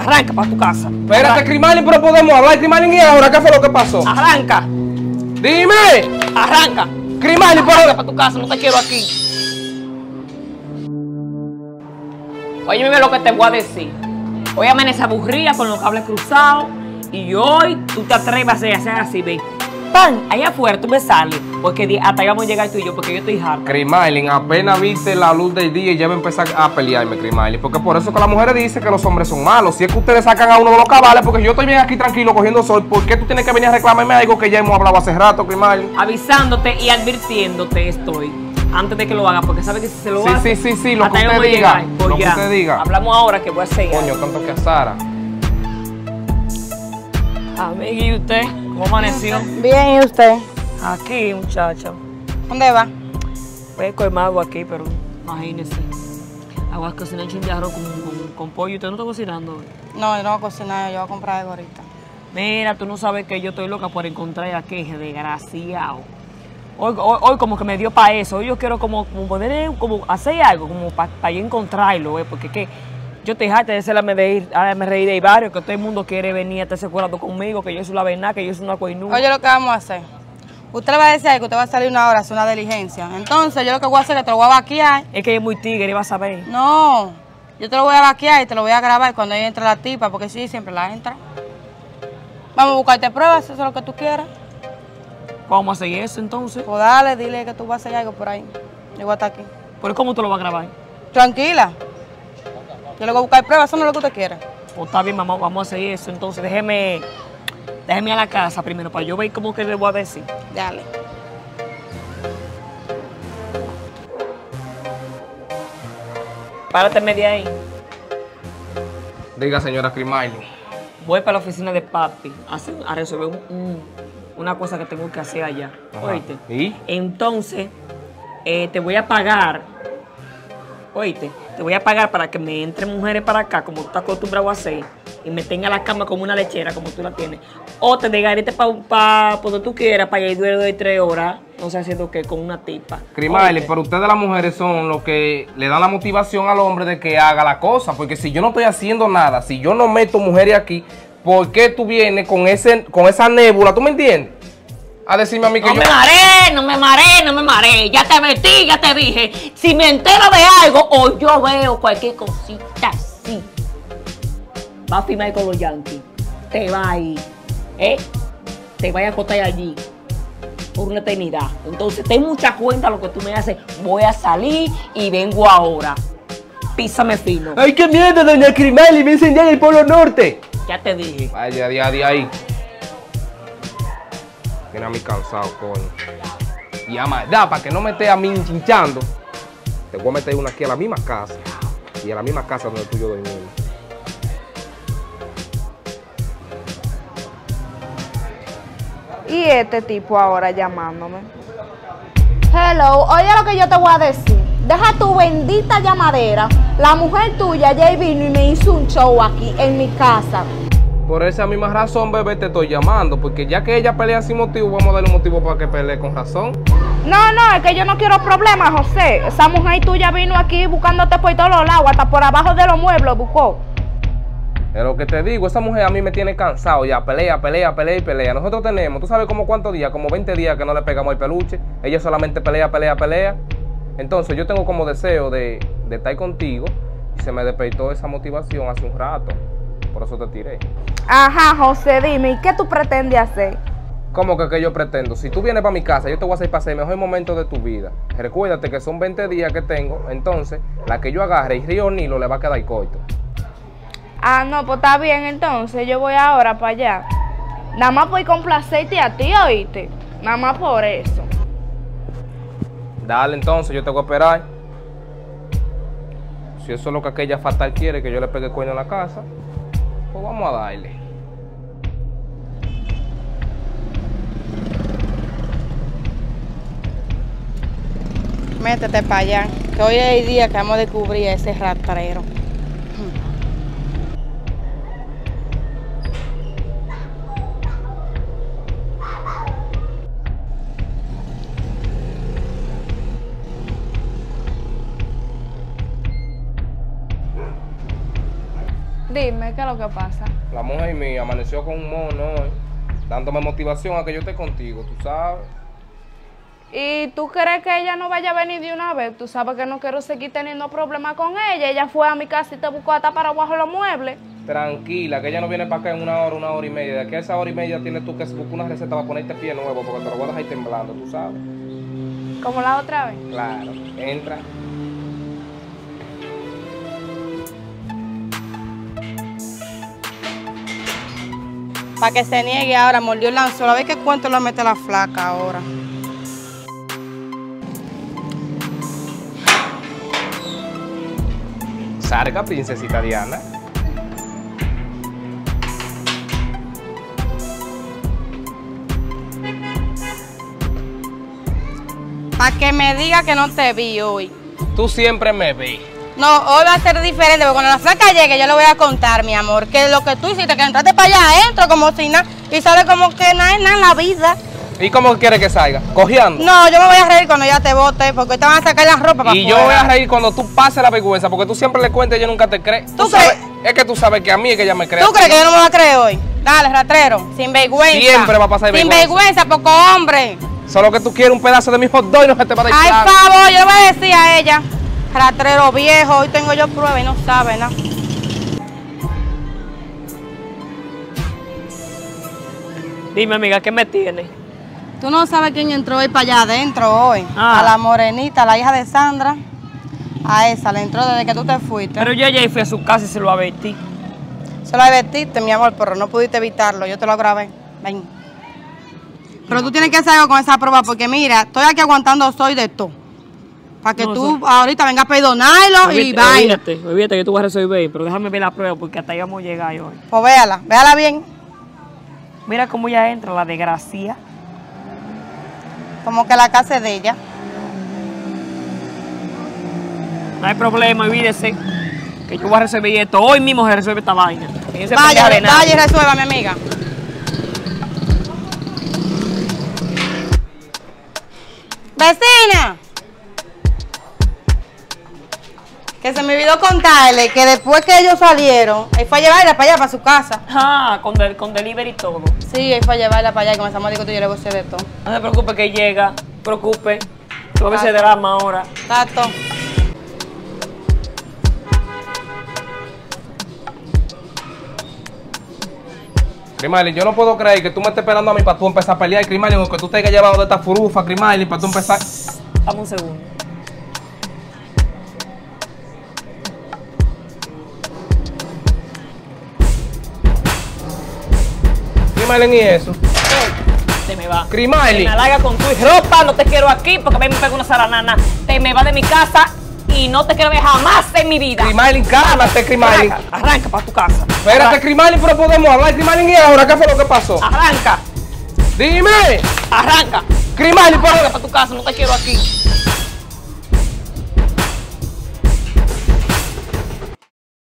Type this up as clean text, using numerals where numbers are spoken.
Arranca para tu casa. Espérate, Crimalin, pero podemos hablar, Crimalin, y ahora, ¿qué fue lo que pasó? Arranca. ¡Dime! Arranca. Crimalin, Arranca pero... para tu casa, no te quiero aquí. Óyeme lo que te voy a decir. Hoy amanece aburrida con los cables cruzados y hoy tú te atreves a hacer así, ve. ¡Pan! Allá afuera tú me sales, porque hasta ahí vamos a llegar tú y yo, porque yo estoy harta. Crimalin, apenas viste la luz del día y ya me empezó a pelearme, Crimalin. Porque por eso que las mujeres dicen que los hombres son malos. Si es que ustedes sacan a uno de los cabales, porque yo estoy bien aquí tranquilo cogiendo sol, ¿por qué tú tienes que venir a reclamarme algo que ya hemos hablado hace rato, Crimalin? Avisándote y advirtiéndote estoy, antes de que lo hagas, porque sabes que si se lo hace... Sí, lo que usted diga. Lo que usted diga. Hablamos ahora que voy a hacer. Coño, tanto que a Sara. Amiga, ¿y usted? ¿Cómo amaneció? Bien, ¿y usted? Aquí, muchacha. ¿Dónde va? Voy a comer algo aquí, pero imagínese. Voy a cocinar un chin de arroz con pollo. ¿Usted no está cocinando hoy? No, yo no voy a cocinar, yo voy a comprar algo ahorita. Mira, tú no sabes que yo estoy loca por encontrar aquí, desgraciado. Hoy como que me dio para eso. Hoy yo quiero como poder como hacer algo, como para yo encontrarlo, porque que yo te dejaste de hacerme reír de barrio, que todo el mundo quiere venir a estar secuestrado conmigo, que yo soy la verdad, que yo soy una coinúa. Oye, lo que vamos a hacer. Usted le va a decir que usted va a salir una hora a hacer una diligencia. Entonces, yo lo que voy a hacer es que te lo voy a vaquear. Es que es muy tigre, iba a saber. No, yo te lo voy a vaquear y te lo voy a grabar cuando ahí entre la tipa, porque sí, siempre la entra. Vamos a buscarte pruebas, eso es lo que tú quieras. ¿Vamos a hacer eso entonces? Pues dale, dile que tú vas a hacer algo por ahí. Yo voy a estar aquí. ¿Pero cómo tú lo vas a grabar? Tranquila. Yo le voy a buscar pruebas, eso no es lo que usted quiere. Pues está bien, mamá, vamos a hacer eso. Entonces déjeme a la casa primero para yo ver cómo que le voy a decir. Dale. Párate media ahí. Diga, señora Crimalin. Voy para la oficina de papi a resolver una cosa que tengo que hacer allá. Ajá. ¿Oíste? ¿Y? Entonces, te voy a pagar. ¿Oíste? Te voy a pagar para que me entren mujeres para acá, como tú estás acostumbrado a hacer, y me tenga la cama como una lechera, como tú la tienes. O te dejaré para donde tú quieras, para ir duermo de 3 horas, no sé haciendo qué, con una tipa. Crimalin, ¿Oíste? pero ustedes las mujeres son los que le dan la motivación al hombre de que haga la cosa. Porque si yo no estoy haciendo nada, si yo no meto mujeres aquí, ¿por qué tú vienes con esa nébula? ¿Tú me entiendes? A decirme a mí que No yo... me mareé. Ya te advertí, ya te dije. Si me entero de algo o yo veo cualquier cosita así, va a firmar con los Yankees. Te va a ir, te vaya a acostar allí por una eternidad. Entonces, ten mucha cuenta lo que tú me haces. Voy a salir y vengo ahora. Písame fino. ¡Ay, qué miedo, doña Crimalin! ¡Me incendiaron el Polo Norte! Ya te dije. Vaya, de ahí. Tiene a mí cansado, coño. Y a maldad, para que no me esté a mí hinchando, te voy a meter una aquí a la misma casa. Y a la misma casa donde tú y yo dormimos. Y este tipo ahora llamándome. Hello, oye lo que yo te voy a decir. Deja tu bendita llamadera. La mujer tuya ya vino y me hizo un show aquí en mi casa. Por esa misma razón, bebé, te estoy llamando. Porque ya que ella pelea sin motivo, vamos a darle un motivo para que pelee con razón. No, es que yo no quiero problemas, José. Esa mujer tuya vino aquí buscándote por todos los lados, hasta por abajo de los muebles buscó. Es lo que te digo, esa mujer a mí me tiene cansado ya. Pelea. Nosotros tenemos, ¿tú sabes como cuántos días? Como 20 días que no le pegamos el peluche. Ella solamente pelea. Entonces yo tengo como deseo de estar contigo. Y se me despertó esa motivación hace un rato. Por eso te tiré. Ajá, José, dime, ¿y qué tú pretendes hacer? ¿Cómo que yo pretendo? Si tú vienes para mi casa, yo te voy a hacer pasar el mejor momento de tu vida. Recuérdate que son 20 días que tengo. Entonces, la que yo agarre y Río Nilo le va a quedar corto. Ah, no, pues está bien, entonces yo voy ahora para allá. Nada más por complacerte a ti, ¿oíste? Nada más por eso. Dale, entonces, yo te voy a esperar. Si eso es lo que aquella fatal quiere, que yo le pegue cuerno en la casa, pues vamos a darle. Métete para allá, que hoy es el día que vamos a descubrir a ese rastrero. Dime, ¿qué es lo que pasa? La mujer mía amaneció con un mono hoy, dándome motivación a que yo esté contigo, tú sabes. ¿Y tú crees que ella no vaya a venir de una vez? Tú sabes que no quiero seguir teniendo problemas con ella. Ella fue a mi casa y te buscó hasta para abajo los muebles. Tranquila, que ella no viene para acá en una hora y media. De aquí a esa hora y media tienes tú que buscar una receta para ponerte pie nuevo, porque te lo voy a dejar ahí temblando, tú sabes. Como la otra vez. Claro, entra. Para que se niegue ahora, mordió el anzuelo. A ver qué cuento le mete la flaca ahora. Sarga, princesita Diana. Para que me diga que no te vi hoy. Tú siempre me ves. No, hoy va a ser diferente, porque cuando la flaca llegue yo le voy a contar, mi amor, que lo que tú hiciste, que entraste para allá adentro como si nada, y sabes como que nada es nada en la vida. ¿Y cómo quieres que salga? ¿Cojeando? No, yo me voy a reír cuando ella te bote, porque te van a sacar la ropa para Y yo voy a reír cuando tú pases la vergüenza, porque tú siempre le cuentas y ella nunca te cree. ¿Tú sabes, crees? es que tú sabes que a mí es que ella me cree. ¿Tú crees que yo no me voy a creer hoy? Dale, ratrero, sin vergüenza. Siempre va a pasar sin vergüenza. vergüenza, poco hombre. Solo que tú quieres un pedazo de mi hot dog y no se te va a dar Ay, claro. favor, yo le voy a decir a ella, ratrero viejo, hoy tengo yo prueba y no sabe nada. Dime, amiga, ¿qué me tiene? Tú no sabes quién entró hoy para allá adentro hoy. Ah. A la morenita, la hija de Sandra. A esa, le entró desde que tú te fuiste. Pero yo ya fui a su casa y se lo advertí. Se lo advertiste, mi amor, pero no pudiste evitarlo. Yo te lo grabé. Ven. Pero tú tienes que hacer algo con esa prueba, porque mira, estoy aquí aguantando soy de todo. Para que No, tú ahorita vengas a perdonarlo y vaya. Olvídate que tú vas a resolver, pero déjame ver la prueba porque hasta ahí vamos a llegar hoy. Pues véala bien. Mira cómo ya entra la desgracia. Como que la casa es de ella. No hay problema, olvídese. Que yo voy a resolver esto. Hoy mismo se resuelve esta vaina. Vaya y resuelva, mi amiga. ¡Vecina! Que se me olvidó contarle que después que ellos salieron, él fue a llevarla para allá, para su casa. Ah, con delivery y todo. Sí, él fue a llevarla para allá y comenzamos a decir que tú yo le voy a hacer de todo. No se preocupe que llega. Preocupe. Todo ese drama ahora. Tato. Grimalin, yo no puedo creer que tú me estés esperando a mí para tú empezar a pelear, Grimalin, o que tú te hayas llevado de esta furufa, Grimalin, para tú empezar. Dame un segundo. Grimalin, ¿y eso? Te me va. Grimalin. Te me larga con tu ropa. No te quiero aquí porque me pega una zaranana. Te me va de mi casa y no te quiero ver jamás en mi vida. Grimalin, cálmate, Grimalin. Arranca para tu casa. Espérate, Grimalin, pero podemos hablar, Grimalin, ¿y ahora qué fue lo que pasó? Arranca. Dime. Arranca. Grimalin, Arranca para tu casa. No te quiero aquí.